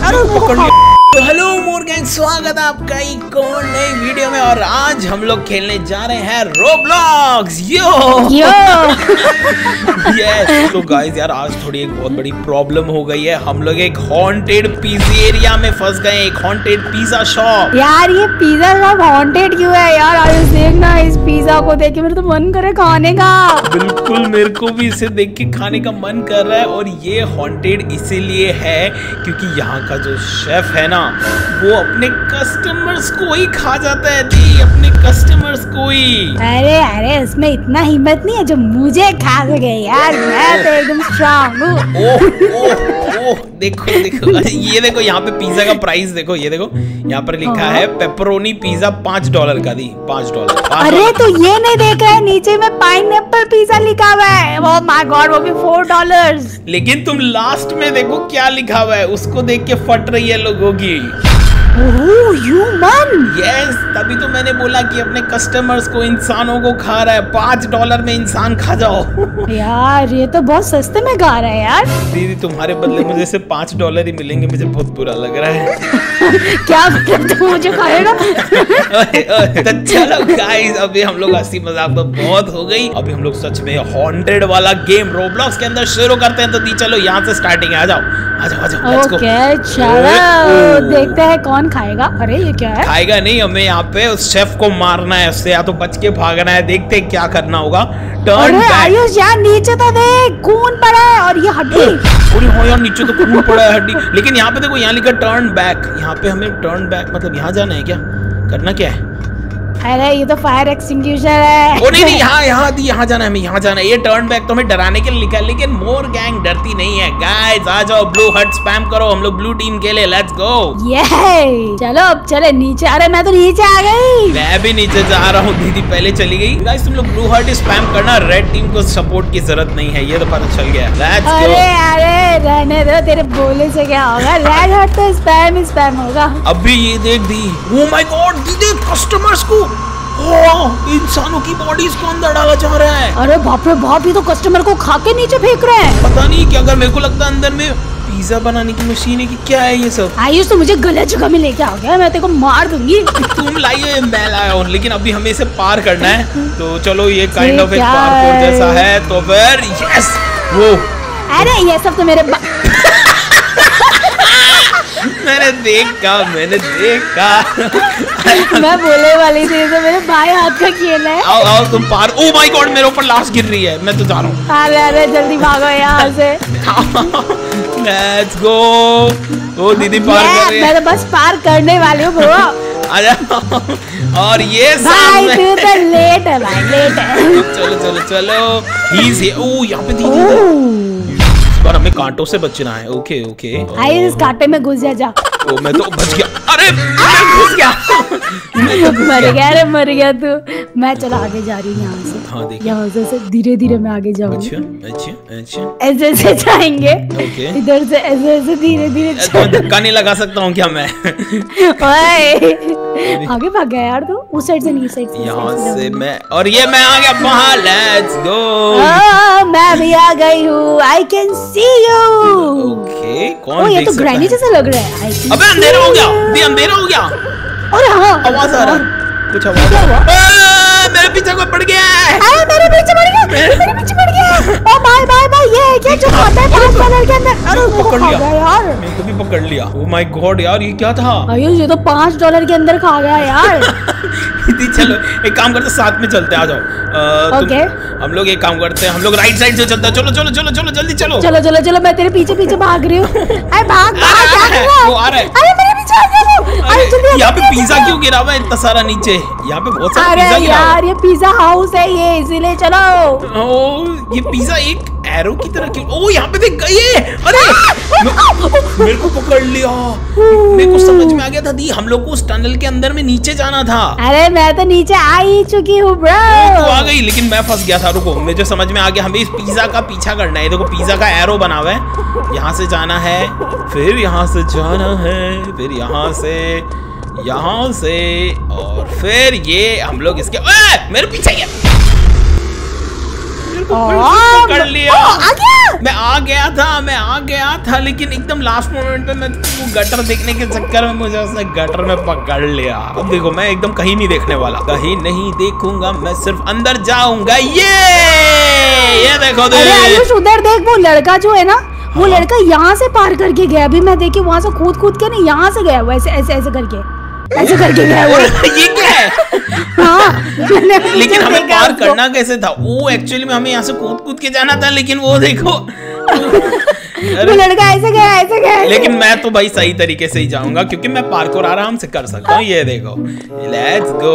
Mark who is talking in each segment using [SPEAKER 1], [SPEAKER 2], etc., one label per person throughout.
[SPEAKER 1] अरे पकड़ लिया।
[SPEAKER 2] तो हेलो मोर गैंग, स्वागत है आपका एक और नई वीडियो में। और आज हम लोग खेलने जा रहे हैं रोब्लॉक्स। Yo yes. तो गाइस यार, आज थोड़ी एक बहुत बड़ी प्रॉब्लम हो गई है। हम लोग एक हॉन्टेड पिज़्ज़ा एरिया में फंस गए, एक हॉन्टेड पिज़्ज़ा शॉप।
[SPEAKER 1] यार ये पिज्जा शॉप हॉन्टेड क्यों है यार? आयुष देखना, इस पिज्जा को देख के मेरा तो मन करे खाने का।
[SPEAKER 2] बिल्कुल, मेरे को भी इसे देख के खाने का मन कर रहा है। और ये हॉन्टेड इसीलिए है क्योंकि यहाँ का जो शेफ है ना, वो अपने कस्टमर्स को ही खा जाता है जी, अपने कस्टमर्स को ही।
[SPEAKER 1] अरे उसमें इतना हिम्मत नहीं है जो मुझे खा सके यार। मैं तो एकदम स्ट्रांग हूँ।
[SPEAKER 2] ओह देखो ये देखो, यहाँ पे पिज्जा का प्राइस देखो। ये देखो यहाँ पर लिखा है पेपरोनी पिज्जा $5 का दी, $5।
[SPEAKER 1] अरे तो ये नहीं देख रहा है, नीचे में पाइनएप्पल पिज्जा लिखा हुआ है। ओह माय गॉड, वो भी $4।
[SPEAKER 2] लेकिन तुम लास्ट में देखो क्या लिखा हुआ है, उसको देख के फट रही है लोगों की।
[SPEAKER 1] ह्यूमन।
[SPEAKER 2] यस, तभी तो मैंने बोला कि अपने कस्टमर्स को, इंसानों को खा रहा है। $5 में इंसान खा जाओ।
[SPEAKER 1] यार ये तो बहुत सस्ते में खा रहा है यार।
[SPEAKER 2] दीदी तुम्हारे बदले मुझे सिर्फ $5 ही मिलेंगे, मुझे बहुत बुरा लग रहा है।
[SPEAKER 1] क्या मतलब तुम मुझे खाएगा?
[SPEAKER 2] तो चलो गाइस, अभी हम लोग हंसी मजाक तो बहुत हो गई। अभी हम लोग सच में हॉन्टेड वाला गेम रोब्लॉक्स के अंदर शुरू करते हैं। तो दी चलो यहाँ से स्टार्टिंग है, आ जाओ।
[SPEAKER 1] ओके चलो देखते हैं कौन खाएगा। अरे ये क्या है?
[SPEAKER 2] खाएगा नहीं, हमें यहाँ पे उस शेफ को मारना है, उससे या तो बच के भागना है। देखते हैं क्या करना होगा। Turn back.
[SPEAKER 1] आयुष यार नीचे तो देख, खून पड़ा है और ये हड्डी।
[SPEAKER 2] अरे हाँ यार, नीचे तो खून पड़ा है, हड्डी। लेकिन यहाँ पे देखो, यहाँ लिखा टर्न बैक। यहाँ पे हमें टर्न बैक मतलब यहाँ जाना है क्या? करना क्या है?
[SPEAKER 1] अरे ये तो फायर एक्सटिंग्विशर है।
[SPEAKER 2] ओ नहीं यहाँ जाना है, हमें यहाँ जाना है। ये टर्न बैक तो हमें डराने के लिए लिखा है, लेकिन मोर गैंग डरती नहीं है। गाइस आ जाओ, ब्लू हट स्पैम करो, हम लोग ब्लू टीम के लिए। Let's go.
[SPEAKER 1] ये चलो अब चले नीचे। अरे मैं तो नीचे आ गई।
[SPEAKER 2] मैं भी नीचे जा रहा हूँ, दीदी पहले चली गई। गाइस तुम लोग ब्लू हट स्पैम करना, रेड टीम को सपोर्ट की जरूरत नहीं है, ये तो पता चल गया। Let's go.
[SPEAKER 1] अरे रहने दो, तेरे बोलने से क्या होगा। रेड हट तो स्पैम होगा।
[SPEAKER 2] अभी ये देख दी। ओ माय गॉड दीदी, कस्टमर्स को इंसानों की बॉडीज को अंदर डाला जा रहा है।
[SPEAKER 1] अरे बाप रे बाप, ये तो कस्टमर को खा के नीचे फेंक रहे हैं।
[SPEAKER 2] पता नहीं क्या, अगर मेरे को लगता है अंदर में पिज्जा बनाने की मशीन है कि क्या है ये सब।
[SPEAKER 1] आयुष तो मुझे गलत जगह में लेके आ गया, मैं तेरे को मार दूंगी।
[SPEAKER 2] तुम लाई हो, मैं लाया हूँ। लेकिन अभी हमें इसे पार करना है, तो चलो ये काइंड ऑफ एक पार्कोर जैसा है। तो फिर यस वो।
[SPEAKER 1] अरे ये सब तो मेरे
[SPEAKER 2] मैंने देखा
[SPEAKER 1] मैं बोले वाली थी, तो मेरे भाई हाथ का खेल है।
[SPEAKER 2] आओ तुम पार। ओ माय गॉड, मेरे ऊपर लाश गिर रही है, मैं तो जा रहा हूँ।
[SPEAKER 1] अरे जल्दी भागो यहाँ से।
[SPEAKER 2] Let's go. ओ दीदी पार कर रही है।
[SPEAKER 1] मैं तो बस पार करने वाली हूँ ब्रो।
[SPEAKER 2] और ये
[SPEAKER 1] भाई तू तो लेट है भाई, लेट है।
[SPEAKER 2] चलो ओ यहाँ पे दीदी, पर हमें कांटों से बचना है। ओके
[SPEAKER 1] आई इस कांटे में घुस जा।
[SPEAKER 2] ओ मैं तो बच गया। अरे मैं घुस गया।
[SPEAKER 1] मर गया तू। मैं चला आगे जा रही हूँ यहाँ से।
[SPEAKER 2] हाँ देख,
[SPEAKER 1] यहाँ से धीरे मैं आगे जाऊंगी।
[SPEAKER 2] अच्छा
[SPEAKER 1] ऐसे जाएंगे।
[SPEAKER 2] ओके।
[SPEAKER 1] इधर से ऐसे धीरे
[SPEAKER 2] तो धक्का नहीं लगा सकता हूँ क्या मैं?
[SPEAKER 1] आगे भाग गया यार तू। उस साइड से नहीं, इस साइड से।
[SPEAKER 2] यहाँ से मैं, और ये मैं आ गया वहाँ। Let's go.
[SPEAKER 1] मैं भी आ गई हूँ। I can see you.
[SPEAKER 2] Okay, कौन
[SPEAKER 1] ये
[SPEAKER 2] देख
[SPEAKER 1] तो
[SPEAKER 2] सकता
[SPEAKER 1] ग्रैनी
[SPEAKER 2] है?
[SPEAKER 1] जैसा लग रहा है।
[SPEAKER 2] अबे अंधेरा हो गया, अंधेरा हो गया।
[SPEAKER 1] और हाँ
[SPEAKER 2] आवाज आ रहा है, कुछ आवाज
[SPEAKER 1] क्या हुआ?
[SPEAKER 2] मेरे पीछे कोई पड़ गया है।
[SPEAKER 1] मेरे पीछे पड़ गया। ओ बाय ये क्या जो खाता है $5 के अंदर? अरे
[SPEAKER 2] पकड़ लिया
[SPEAKER 1] यार,
[SPEAKER 2] मेरे को भी पकड़ लिया। ओ माय गॉड यार, ये क्या था?
[SPEAKER 1] आयुष ये तो $5 के अंदर खा गया यार।
[SPEAKER 2] चलो एक काम करते, साथ में चलते, आ जाओ।
[SPEAKER 1] ओके।
[SPEAKER 2] हम लोग एक काम करते हैं, हम लोग राइट साइड से चलते हैं। चलो जल्दी
[SPEAKER 1] चलो मैं तेरे पीछे भाग रही हूँ। अरे भाग क्या कर रहा है?
[SPEAKER 2] वो आ रहा है।
[SPEAKER 1] अरे मेरे पीछे आ गया वो। अरे जल्दी।
[SPEAKER 2] यहाँ पे पिज्जा क्यों गिरा हुआ है इतना सारा नीचे? यहाँ पे बहुत सारा पिज्जा
[SPEAKER 1] अरे
[SPEAKER 2] गिरा हुआ है।
[SPEAKER 1] यार ये पिज्जा हाउस है ये, इसीलिए चलो।
[SPEAKER 2] ओ ये पिज्जा एक एरो की तरह क्यों? ओ यहाँ पे देख गई है। अरे मेरे को पकड़ लिया। मेरे को समझ में आ गया था दी, हम लोग को उस टनल के अंदर में नीचे जाना था।
[SPEAKER 1] अरे मैं तो नीचे आ ही चुकी हूँ ब्रो।
[SPEAKER 2] तो आ गई, लेकिन मैं फंस गया था। रुको, मुझे समझ में आ गया, हमें इस पिज्जा का पीछा करना है। देखो पिज्जा का एरो बना हुआ है, यहाँ से जाना है, फिर यहाँ से जाना है, फिर यहाँ से और फिर ये हम लोग इसके मेरे पीछे गया। पकड़ लिया।
[SPEAKER 1] आ गया।
[SPEAKER 2] मैं आ गया था लेकिन एकदम लास्ट मोमेंट पे मैं वो गटर देखने के चक्कर में मुझे उसने गटर में पकड़ लिया। अब देखो मैं एकदम कहीं नहीं देखने वाला, कहीं नहीं देखूंगा, मैं सिर्फ अंदर जाऊंगा। ये देखो
[SPEAKER 1] आयुष उधर देख, वो लड़का जो है ना, वो लड़का यहाँ से पार करके गया। अभी मैं देखी वहाँ से कूद के नहीं, यहाँ से गया वो ऐसे गया वो।
[SPEAKER 2] ये क्या है?
[SPEAKER 1] हाँ,
[SPEAKER 2] लेकिन हमें पार करना कैसे था? वो एक्चुअली में हमें यहाँ से कूद के जाना था, लेकिन वो देखो
[SPEAKER 1] वो लड़का ऐसे गया।
[SPEAKER 2] लेकिन मैं तो भाई सही तरीके से ही जाऊंगा क्योंकि मैं पार्कोर आराम से कर सकता हूँ। ये देखो, लेट्स गो।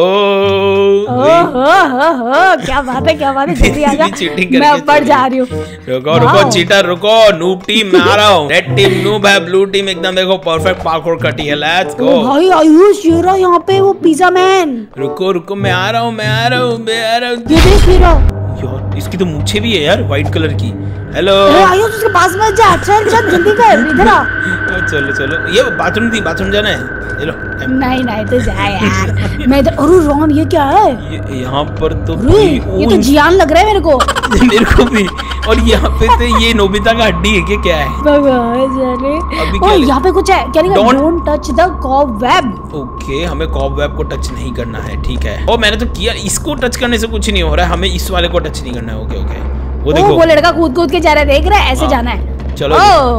[SPEAKER 1] क्या बात है जल्दी आजा, मैं ऊपर जा रही हूँ।
[SPEAKER 2] रुको चीटर रुको, नूब टीम मैं आ रहा हूँ। रेड टीम नूब है, ब्लू टीम एकदम देखो परफेक्ट पार्कोर कटी है। लेट्स गो
[SPEAKER 1] भाई आयुष, ये रहा यहाँ पे वो पिज्जा मैन।
[SPEAKER 2] रुको मैं आ रहा हूँ।
[SPEAKER 1] ये देख मेरा
[SPEAKER 2] यार, इसकी तो मूछें भी है यार व्हाइट कलर की। हेलो
[SPEAKER 1] आयुष, उसके पास मत जा, चल जल्दी कर, इधर आ।
[SPEAKER 2] चलो ये बाथरूम जाना है। चलो
[SPEAKER 1] नहीं तो जा यार। मैं इधर, अरे राम ये क्या है?
[SPEAKER 2] यहाँ पर तो
[SPEAKER 1] ये तो जियान लग रहा है मेरे को।
[SPEAKER 2] मेरे को भी। और यहाँ पे तो ये नोबिता का हड्डी है क्या है?
[SPEAKER 1] भगवान जाने। यहाँ पे कुछ है क्या लिखा? Don't touch the cobweb.
[SPEAKER 2] Okay, हमें कॉबवेब को टच नहीं करना है, ठीक है। ओ मैंने तो किया, इसको टच करने से कुछ नहीं हो रहा है, हमें इस वाले को टच नहीं करना है। ओके वो देखो,
[SPEAKER 1] वो लड़का कूद के जा रहा है, देख रहा है? ऐसे जाना है।
[SPEAKER 2] चलो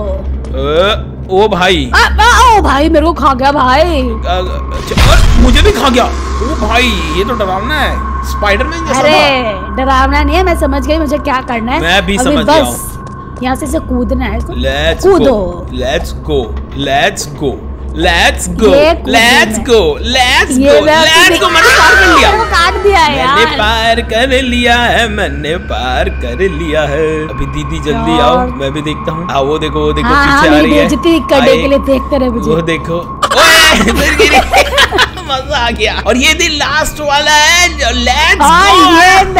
[SPEAKER 2] ओ भाई,
[SPEAKER 1] ओ भाई मेरे को खा गया भाई।
[SPEAKER 2] मुझे भी खा गया। ओ भाई ये तो डरावना है, स्पाइडरमैन जैसा।
[SPEAKER 1] अरे डरावना नहीं है, मैं समझ गई मुझे क्या करना है।
[SPEAKER 2] मैं भी समझ गया हूँ।
[SPEAKER 1] यहाँ से कूदना है।
[SPEAKER 2] कूदो। Let's go. मैंने पार कर लिया है। अभी दीदी जल्दी आओ, मैं भी देखता हूँ। वो देखो पीछे आ रही है।
[SPEAKER 1] करने के लिए देखते रहे मुझे।
[SPEAKER 2] वो देखो मजा आ गया। और ये दिन लास्ट वाला है जो लेट्स गो।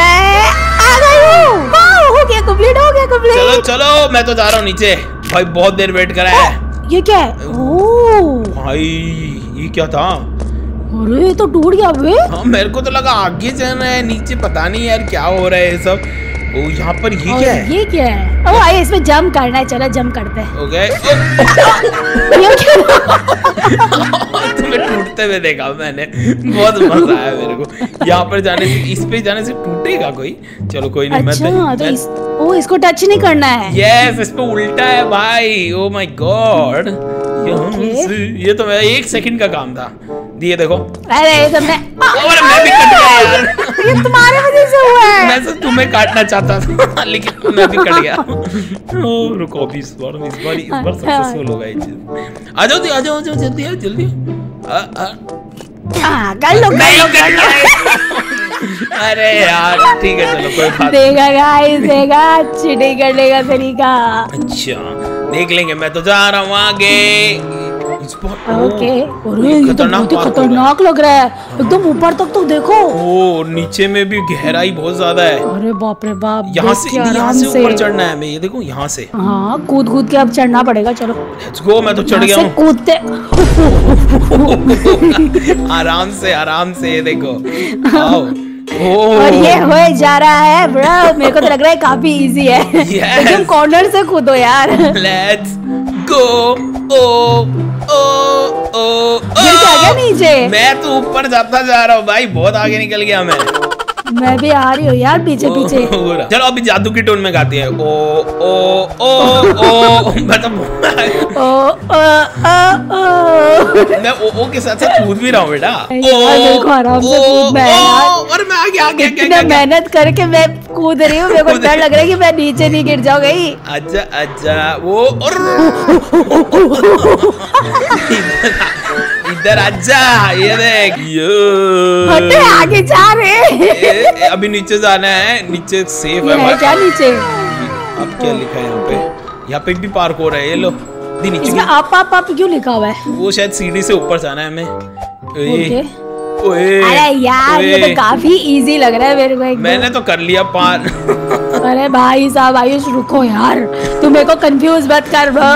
[SPEAKER 1] हो गया कंप्लीट।
[SPEAKER 2] चलो मैं तो जा रहा हूँ नीचे। भाई बहुत देर वेट करा है।
[SPEAKER 1] ये क्या है?
[SPEAKER 2] भाई ये क्या था?
[SPEAKER 1] अरे ये तो टूट गया बे।
[SPEAKER 2] हाँ मेरे को तो लगा आगे जाना है, नीचे पता नहीं यार क्या हो रहा है ये सब। ओ यहाँ पर ये क्या है?
[SPEAKER 1] ये क्या है? ओ आइए इसमें जंप करना है, चलो जंप करते हैं।
[SPEAKER 2] ओके। तुम्हें टूटते हुए देखा मैंने, बहुत मजा आया मेरे को। यहाँ पर जाने से, इस पे जाने से टूटेगा कोई? चलो कोई नहीं।
[SPEAKER 1] अच्छा, इसको टच नहीं करना है।
[SPEAKER 2] यस, इस पे उल्टा है भाई। ओ माय गॉड, ये तो मैं 1 सेकंड का काम था। दिए देखो।
[SPEAKER 1] अरे ये तो मैं
[SPEAKER 2] भी कट गया यार।
[SPEAKER 1] ये तुम्हारे वजह से हुआ है।
[SPEAKER 2] मैं तो तुम्हें काटना चाहता था लेकिन मैं भी कट गया। रुको अभी इस बार सक्सेसफुल होगा ये चीज। आ जाओ जल्दी।
[SPEAKER 1] कर लो।
[SPEAKER 2] अरे यार ठीक है चलो कोई बात।
[SPEAKER 1] देगा चीटिंग करने का तरीका।
[SPEAKER 2] अच्छा देख लेंगे, मैं तो जा रहा हूँ आगे।
[SPEAKER 1] ओके। ये तो बहुत खतरनाक लग रहा है, एकदम ऊपर तक तो देखो।
[SPEAKER 2] ओ नीचे में भी गहराई बहुत ज्यादा है।
[SPEAKER 1] अरे बाप रे बाप।
[SPEAKER 2] यहाँ से ऊपर चढ़ना है हमें। ये देखो यहाँ से।
[SPEAKER 1] हाँ कूद के अब चढ़ना पड़ेगा। चलो
[SPEAKER 2] लेट्स गो। मैं तो चढ़ गया हूँ
[SPEAKER 1] कूदते।
[SPEAKER 2] आराम से ये देखो।
[SPEAKER 1] और ये हो जा रहा है ब्रो। मेरे को तो लग रहा है काफी इजी है। एकदम कॉर्नर से कूदो यार।
[SPEAKER 2] Let's go.
[SPEAKER 1] क्या नीचे?
[SPEAKER 2] मैं तो ऊपर जाता जा रहा हूँ भाई, बहुत आगे निकल गया
[SPEAKER 1] मैं भी आ रही हूँ यार पीछे।
[SPEAKER 2] चलो अभी जादू की टोन में गाती है। मैं ओ के साथ कूद भी रहा हूँ बेटा।
[SPEAKER 1] आराम से कूद।
[SPEAKER 2] और मैं आगे
[SPEAKER 1] कितना मेहनत करके मैं कूद रही हूँ। मेरे को डर लग रहा है कि मैं नीचे नहीं गिर जाऊंगी।
[SPEAKER 2] अच्छा वो इधर आजा। ये देख
[SPEAKER 1] हटे, आगे जा रहे।
[SPEAKER 2] अभी नीचे जाना है, नीचे सेफ है।
[SPEAKER 1] क्या नीचे?
[SPEAKER 2] अब क्या लिखा है यहाँ पे भी पार्क हो रहा है। ये लो नीचे
[SPEAKER 1] आप क्यों लिखा हुआ है?
[SPEAKER 2] वो शायद सीढ़ी से ऊपर जाना है हमें।
[SPEAKER 1] अरे यार ये तो काफी इजी लग रहा है मेरे को।
[SPEAKER 2] मैंने तो कर लिया पार।
[SPEAKER 1] अरे भाई साहब आयुष रुको यार, तुम मेरे को कंफ्यूज मत कर ब्रो।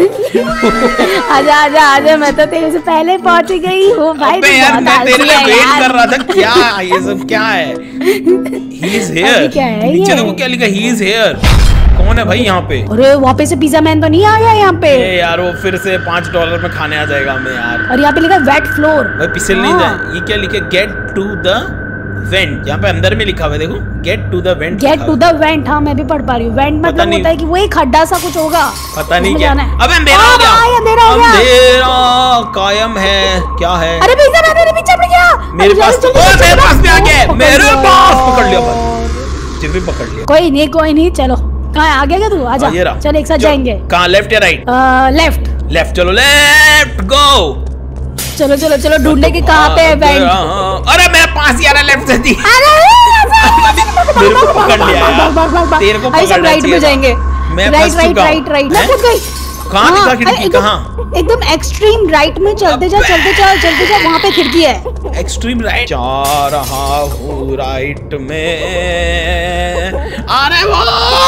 [SPEAKER 1] आजा मैं तो तेरे से पहले पहुंच गई हूँ भाई।
[SPEAKER 2] यार मैं तेरे लिए वेट कर रहा था। क्या ये सब क्या है? He is here।
[SPEAKER 1] क्या है
[SPEAKER 2] नीचे देखो क्या लिखा, He is here। कौन है भाई यहाँ पे?
[SPEAKER 1] अरे वापस से पिज्जा मैन तो नहीं आ गया यहाँ पे?
[SPEAKER 2] यार वो फिर से $5 में खाने आ जाएगा हमें यार।
[SPEAKER 1] और यहाँ पे लिखा है वेट फ्लोर।
[SPEAKER 2] भाई पिसल नहीं जाए। ये क्या लिखा? Get to the vent. यहाँ पे अंदर में लिखा हुआ है, देखो get to the vent.
[SPEAKER 1] Get to the vent, हाँ मैं भी पढ़ पा रही हूँ। वेंट मतलब होता है कि वो एक खड्डा सा कुछ होगा,
[SPEAKER 2] पता नहीं क्या।
[SPEAKER 1] जाना है।
[SPEAKER 2] अबे अंधेरा हो गया, अंधेरा कायम है। क्या है?
[SPEAKER 1] अरे पिज्जा मैन मेरे पीछे पड़ गया।
[SPEAKER 2] मेरे पास मेरे पास भी आ गया। मेरे पास पकड़ लिया भाई, जिप भी पकड़ लिया।
[SPEAKER 1] कोई नहीं चलो। कहाँ आ गया क्या तू? आजा चल एक साथ जाएंगे।
[SPEAKER 2] कहाँ, लेफ्ट या राइट?
[SPEAKER 1] लेफ्ट।
[SPEAKER 2] लेफ्ट चलो, लेफ्ट गो।
[SPEAKER 1] चलो चलो चलो ढूंढने की कहाँ पे है वेंट।
[SPEAKER 2] अरे मेरे पास यार लेफ्ट से थी। मेरे को पकड़ लिया यार। तेरे को पकड़ना
[SPEAKER 1] राइट में जाएंगे।
[SPEAKER 2] मैं
[SPEAKER 1] राइट राइट राइट राइट।
[SPEAKER 2] कहाँ दिखा खिड़की? कहाँ?
[SPEAKER 1] एकदम एक्सट्रीम राइट में चलते जा वहाँ पे खिड़की है।
[SPEAKER 2] एक्सट्रीम राइट जा रहा हूँ, राइट में। अरे वो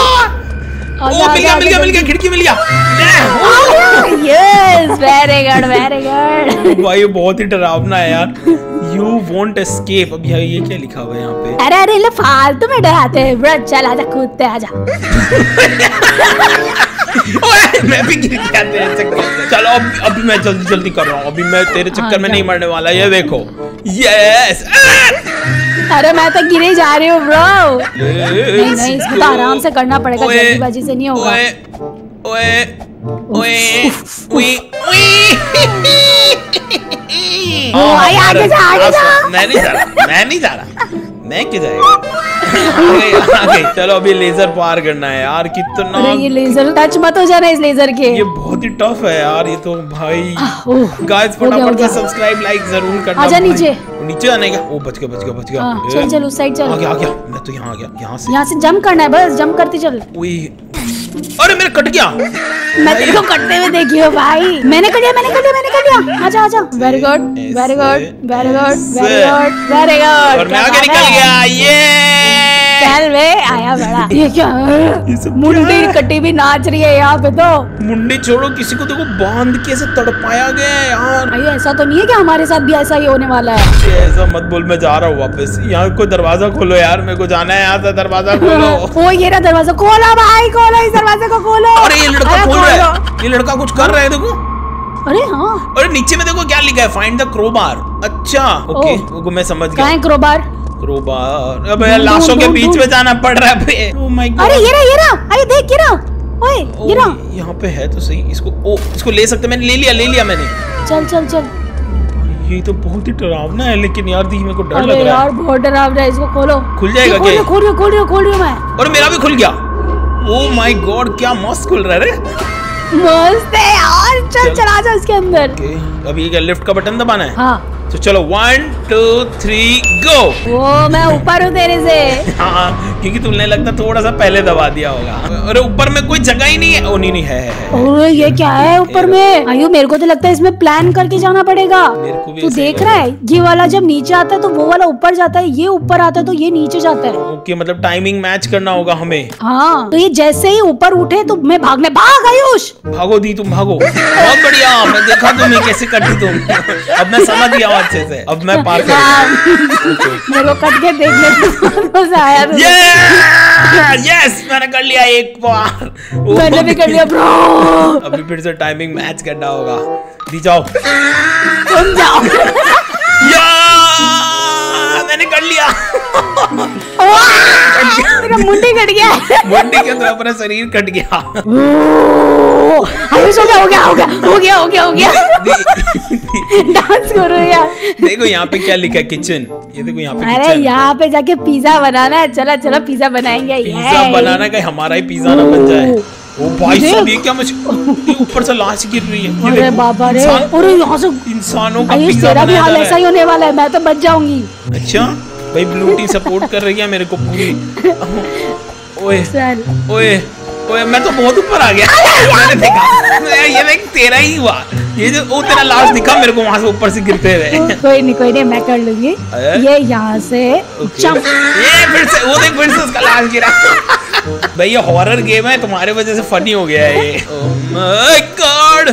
[SPEAKER 2] मिल गया खिड़की मिल गया।
[SPEAKER 1] यस वेरी गुड
[SPEAKER 2] भाई ये बहुत ही डरावना है यार। You won't escape। अब ये क्या लिखा हुआ है यहाँ पे?
[SPEAKER 1] अरे ले फालतू में डराते हैं ब्रो। चल आजा कूदते आजा।
[SPEAKER 2] मैं भी गिर गया तेरे चक्कर में। चलो अभी मैं जल्दी कर रहा हूँ। अभी मैं तेरे चक्कर में नहीं मरने वाला। ये देखो, यस।
[SPEAKER 1] अरे मैं तो गिरे जा रही हूँ ब्रो। नहीं इसमें तो आराम से करना पड़ेगा, जल्दीबाजी से नहीं होगा। आगे जा।
[SPEAKER 2] मैं नहीं जा रहा। मैं क्यों जाएगा? आगे चलो, अभी लेजर पार करना है यार। कितना
[SPEAKER 1] अरे ये लेजर टच मत हो जाना इस लेजर के।
[SPEAKER 2] ये बहुत ही टफ है यार ये तो भाई। गाइस फटाफट से सब्सक्राइब लाइक जरूर करना।
[SPEAKER 1] आजा नीचे
[SPEAKER 2] आने का। ओ बच गया।
[SPEAKER 1] चल उस साइड चल।
[SPEAKER 2] आ गया। मैं तो यहाँ आ गया। यहाँ से
[SPEAKER 1] जंप करना है, बस जंप करते चल।
[SPEAKER 2] अरे मेरा कट गया।
[SPEAKER 1] मैं तेरे को कटते हुए देखी हो भाई। मैंने कर लिया। आजा वेरी गुड।
[SPEAKER 2] और मैं आगे निकल गया। ये
[SPEAKER 1] चल वे आया बड़ा। ये क्या है? मुंडी कटी भी नाच रही है यहाँ पे तो।
[SPEAKER 2] मुंडी छोड़ो, किसी को देखो बांध के ऐसे तड़पाया गया है यार।
[SPEAKER 1] भाई ऐसा तो नहीं है कि हमारे साथ भी ऐसा ही होने वाला है?
[SPEAKER 2] ऐसा मत बोल, मैं जा रहा हूँ वापस। यहाँ कोई दरवाजा खोलो यार, मेरे को जाना है यहाँ से। दरवाजा खोलो।
[SPEAKER 1] वो ये रहा दरवाजा। खोलो भाई, खोलो इस दरवाजे को खोलो।
[SPEAKER 2] अरे ये लड़का खोल रहा है। ये लड़का कुछ कर रहा है, देखो।
[SPEAKER 1] अरे हाँ,
[SPEAKER 2] अरे नीचे में देखो क्या लिखा है, फाइंड द क्रोबार। अच्छा ओके, वो मैं समझ गया।
[SPEAKER 1] क्रोबार।
[SPEAKER 2] अब लाशों के बीच में जाना पड़ रहा है। Oh my God.
[SPEAKER 1] अरे ये रहा। अरे देख, ये रहा। ओए ये रहा।
[SPEAKER 2] यहाँ पे है तो सही। इसको ले सकते। मैंने ले लिया मैंने।
[SPEAKER 1] चल।
[SPEAKER 2] ये तो बहुत ही डरावना है, लेकिन यार दी मेरे को डर लग रहा है।
[SPEAKER 1] यार बहुत डरावना है। इसको खोलो।
[SPEAKER 2] खुल जाएगा क्या?
[SPEAKER 1] खोल रही हूँ मैं।
[SPEAKER 2] और मेरा भी खुल गया। ओह माय गॉड, क्या मस्त खुल रहा है रे।
[SPEAKER 1] मस्त है यार। चल आजा इसके अंदर।
[SPEAKER 2] अभी क्या लिफ्ट का बटन दबाना है?
[SPEAKER 1] हाँ
[SPEAKER 2] तो चलो 1 2 3 गो।
[SPEAKER 1] वो मैं ऊपर हूँ तेरे से।
[SPEAKER 2] हाँ, क्योंकि तुमने लगता थोड़ा सा पहले दबा दिया होगा। अरे ऊपर में कोई जगह ही नहीं है। ओ नहीं है।
[SPEAKER 1] अरे ये क्या है ऊपर में? आयु मेरे को तो लगता है इसमें प्लान करके जाना पड़ेगा। तू देख रहा है, ये वाला जब नीचे आता है तो वो वाला ऊपर जाता है, ये ऊपर आता है तो ये नीचे जाता है।
[SPEAKER 2] ओके, मतलब टाइमिंग मैच करना होगा हमें।
[SPEAKER 1] हाँ, तो ये जैसे ही ऊपर उठे तो मैं भाग आयुष।
[SPEAKER 2] भागो दी, तुम भागो। बहुत बढ़िया, मैं देखा तुम्हें कैसे कटी तुम। अब मैं समझ गया अच्छे से। अब मैं पार कर।
[SPEAKER 1] मेरे को कट के देखने में मजा आया।
[SPEAKER 2] यस, मैंने कर लिया एक बार।
[SPEAKER 1] मैंने भी कर लिया ब्रो।
[SPEAKER 2] अभी फिर से टाइमिंग मैच करना होगा। दी जाओ।
[SPEAKER 1] तुम जाओ।
[SPEAKER 2] मैंने कर लिया।
[SPEAKER 1] मेरा मुंडी कट गया।
[SPEAKER 2] मुंडी के तो अपना शरीर कट गया।
[SPEAKER 1] हो गया। डांस करो यार।
[SPEAKER 2] देखो यहाँ पे क्या लिखा है, किचन। ये देखो यहाँ पे।
[SPEAKER 1] अरे यहाँ पे जाके पिज्जा बनाना है। चलो पिज्जा बनाएंगे।
[SPEAKER 2] पिज्जा बनाना का हमारा ही पिज्जा ना बन जाए। ओ भाई साहब, ये क्या मुझे ऊपर से लाश गिर रही है।
[SPEAKER 1] अरे बाबा रे, अरे यहाँ से
[SPEAKER 2] इंसानों का पिज्जा बनाया जा रहा है।
[SPEAKER 1] ऐसा ही होने वाला है, मैं तो बच जाऊंगी।
[SPEAKER 2] अच्छा भाई, ब्लू टी सपोर्ट कर रही है मेरे को पूरी। ओए मैं तो बहुत ऊपर आ गया। मैंने देखा, ये देख तेरा ही हुआ। ये जो वो तेरा लाश दिखा मेरे को वहां से ऊपर से गिरते हुए।
[SPEAKER 1] कोई नहीं मैं कर लूंगी। ये यहाँ से
[SPEAKER 2] ये फिर से वो देख, फिर से उसका लाश गिरा। भाई ये हॉरर गेम है, तुम्हारे वजह से फनी हो गया है ये। Oh my God,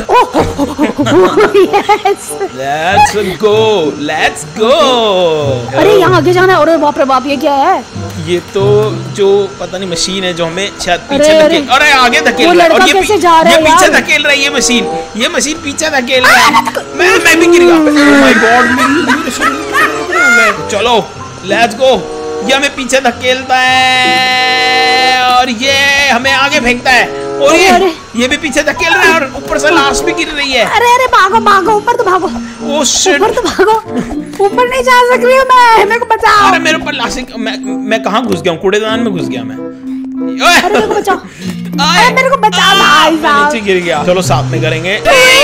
[SPEAKER 2] let's go.
[SPEAKER 1] अरे यहाँ आगे जाना है। अरे बाप रे बाप, ये क्या है?
[SPEAKER 2] ये तो जो पता नहीं मशीन है जो हमें शायद पीछे धकेल, अरे आगे धकेल रहा है। और ये पीछे धकेल रहा है, ये मशीन पीछे धकेल रहा है। मैं भी गिर गया। ओह माय गॉड, चलो लेट्स गो। ये हमें पीछे धकेलता है और ये हमें आगे फेंकता है, और ये भी पीछे धकेल रहा है और ऊपर से लाश भी गिर रही है।
[SPEAKER 1] अरे भागो भागो, ऊपर तो भागो।
[SPEAKER 2] ओह शिट,
[SPEAKER 1] ऊपर तो भागो, ऊपर नहीं जा सक रही हूँ मैं, मेरे को बचाओ।
[SPEAKER 2] अरे मेरे ऊपर लाश, मैं कहाँ घुस गया हूँ? कूड़ेदान में घुस गया मैं।
[SPEAKER 1] अरे मेरे को बचाओ, अरे मेरे को बचाओ भाई साहब।
[SPEAKER 2] नीचे गिर गया। चलो साथ में करेंगे।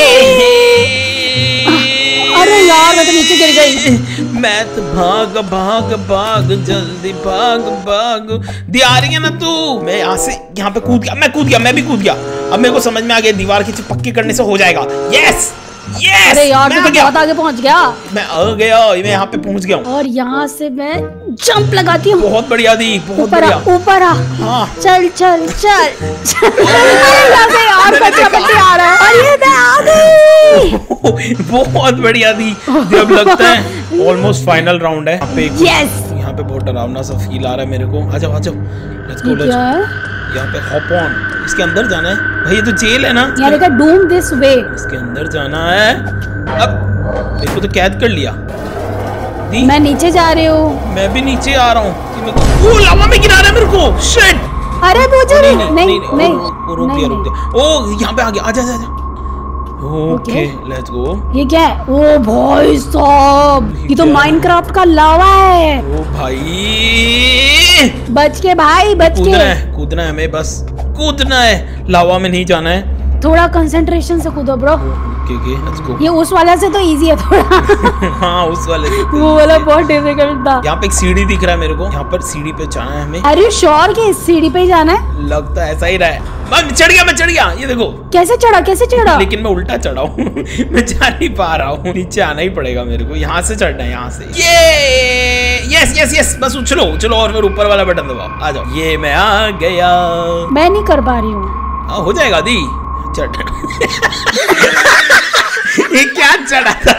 [SPEAKER 1] अरे यार मैं तो नीचे गिर गई।
[SPEAKER 2] मैं तो भाग भाग भाग, जल्दी भाग भाग। दी आ रही है ना तू? मैं यहाँ से यहाँ पे कूद गया, मैं भी कूद गया। अब मेरे को समझ में आ गया, दीवार की पक्की करने से हो जाएगा। Yes yes.
[SPEAKER 1] अरे यार तू तो बहुत आगे पहुंच गया।
[SPEAKER 2] मैं आ गया, मैं यहाँ पे पहुंच गया हूँ।
[SPEAKER 1] और यहाँ से मैं जंप लगाती हूँ।
[SPEAKER 2] बहुत बढ़िया दी, बहुत बढ़िया।
[SPEAKER 1] ऊपर आ।
[SPEAKER 2] हाँ
[SPEAKER 1] चल चल चल। यार बच्चा आ रहा है और ये मैं आ गई।
[SPEAKER 2] बहुत बढ़िया दी। अब लगता है ऑलमोस्ट फाइनल राउंड है। यहाँ पे बहुत डरावना सा फील आ रहा है मेरे को। आ जाओ लेट्स गो। यहाँ पे हॉप ऑन, इसके अंदर जाना है भाई। ये तो जेल है ना,
[SPEAKER 1] यहाँ लिखा डूम दिस वे।
[SPEAKER 2] इसके अंदर जाना है। अब मेरे को तो कैद कर लिया।
[SPEAKER 1] मैं नीचे जा रही हूँ।
[SPEAKER 2] मैं भी नीचे आ रहा हूँ। ओ लावा में गिरा रहा है मेरे को। शिट।
[SPEAKER 1] अरे मुझे नहीं
[SPEAKER 2] रुक दिया। ओ यहाँ पे आ गया। आजा। Okay let's go.
[SPEAKER 1] ये क्या है? ओ भाई साहब, ये तो माइनक्राफ्ट का लावा है।
[SPEAKER 2] ओ भाई
[SPEAKER 1] बच के भाई, बच के।
[SPEAKER 2] कूदना है हमें, बस कूदना है, लावा में नहीं जाना है।
[SPEAKER 1] थोड़ा कंसंट्रेशन से कूदो ब्रो।
[SPEAKER 2] Okay let's go.
[SPEAKER 1] ये उस वाले से तो इजी है थोड़ा।
[SPEAKER 2] हाँ उस वाले से
[SPEAKER 1] वो वाला बहुत डिफिकल्ट था।
[SPEAKER 2] यहाँ पे एक सीढ़ी दिख रहा है मेरे को, यहाँ पर सीढ़ी पे जाना है हमें।
[SPEAKER 1] अरे श्योर कि इस सीढ़ी पे ही जाना है?
[SPEAKER 2] लगता है ऐसा ही रहा है। मैं चढ़ गया। ये देखो
[SPEAKER 1] कैसे चढ़ा?
[SPEAKER 2] लेकिन मैं उल्टा चढ़ा हूँ। मैं जा नहीं पा रहा हूँ। नीचे आना ही पड़ेगा मेरे को। यहाँ से चढ़ना है, यहाँ से। ये यस बस चलो और फिर ऊपर वाला बटन दबाओ। आ जाओ। ये मैं आ गया।
[SPEAKER 1] मैं नहीं कर पा रही हूँ।
[SPEAKER 2] हो जाएगा दी। चढ़। ये क्या चढ़ा था?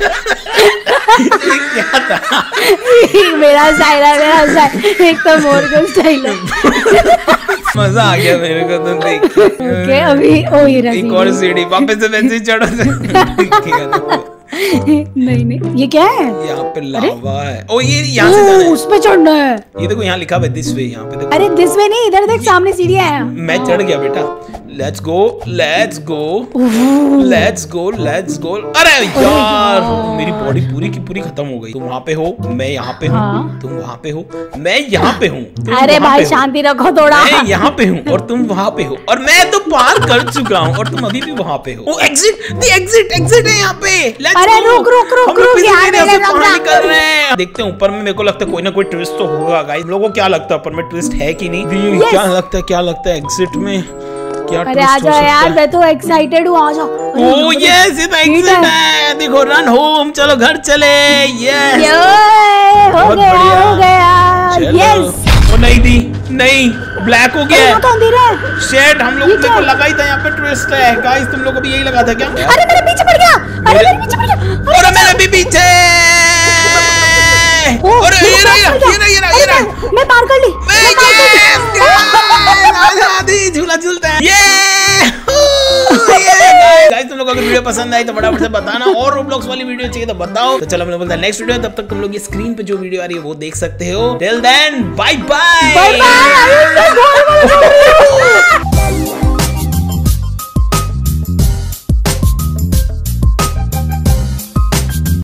[SPEAKER 2] ये क्या था?
[SPEAKER 1] मेरा स्टाइल है, एक तो मोर का स्टाइल है।
[SPEAKER 2] मजा आ गया मेरे को तो देख के।
[SPEAKER 1] ओके अभी
[SPEAKER 2] एक और सीढ़ी, वापस से वैसे ही चढ़ो।
[SPEAKER 1] नहीं ये क्या है?
[SPEAKER 2] यहाँ पे लावा है। ओ ये यहाँ से जाना है।
[SPEAKER 1] उस पे चढ़ना है।
[SPEAKER 2] ये देखो यहाँ लिखा है दिस वे। यहाँ पे देखो।
[SPEAKER 1] अरे दिस वे नहीं, इधर देख सामने सीढ़ियाँ हैं।
[SPEAKER 2] मैं चढ़ गया बेटा। Let's go. अरे यार मेरी बॉडी पूरी की पूरी खत्म हो गई। तुम वहाँ पे हो, मैं यहाँ पे हूँ। तुम वहाँ पे हो, मैं यहाँ पे हूँ।
[SPEAKER 1] अरे भाई शांति रखो थोड़ा।
[SPEAKER 2] मैं यहाँ पे हूँ और तुम वहाँ पे हो, और मैं तो पार कर चुका हूँ और तुम अभी भी वहाँ पे हो। एग्जिट है यहाँ पे।
[SPEAKER 1] अरे रुक
[SPEAKER 2] निकल रहे हैं। देखते हैं ऊपर में। मेरे को लगता है कोई ना कोई ट्विस्ट तो होगा गाइस। हम लोगों को क्या लगता है ऊपर में ट्विस्ट है कि नहीं? क्या लगता है एग्जिट में क्या?
[SPEAKER 1] अरे आ जाओ यार, मैं तो एक्साइटेड हूँ। आ जाओ।
[SPEAKER 2] ओह यस ये तो एग्जिट है। देखो रन होम, चलो घर चले। यस
[SPEAKER 1] हो गया। यस।
[SPEAKER 2] वो नहीं ब्लैक हो गया। शेट हम लोग को लगा ही था यहाँ पे ट्विस्ट है गाइस। तुम लोग को भी यही लगा था क्या?
[SPEAKER 1] अरे मेरे पीछे पड़ गया।
[SPEAKER 2] और मेरे भी पीछे। अरे ये रहा।
[SPEAKER 1] मैं पार कर ली।
[SPEAKER 2] आधी झूला झूलता है। गाइस तुम लोगों को वीडियो पसंद आई तो फटाफट से बताना, और रोब्लॉक्स वाली वीडियो चाहिए तो बताओ। तो चलो मैं बोलता नेक्स्ट वीडियो, तब तक तुम लोग ये स्क्रीन पे जो वीडियो आ रही है वो देख सकते हो। Till then bye bye.